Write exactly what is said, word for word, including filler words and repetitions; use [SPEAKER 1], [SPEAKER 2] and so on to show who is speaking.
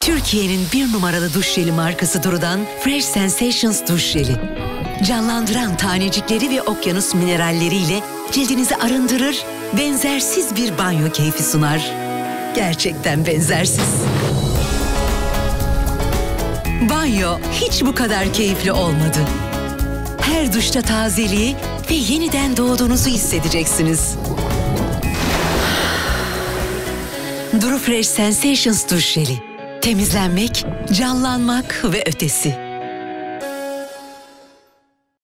[SPEAKER 1] Türkiye'nin bir numaralı duş jeli markası Duru'dan Fresh Sensations duş jeli. Canlandıran tanecikleri ve okyanus mineralleriyle cildinizi arındırır, benzersiz bir banyo keyfi sunar. Gerçekten benzersiz. Banyo hiç bu kadar keyifli olmadı. Her duşta tazeliği ve yeniden doğduğunuzu hissedeceksiniz. Duru Fresh Sensations duş jeli. Temizlenmek, canlanmak ve ötesi.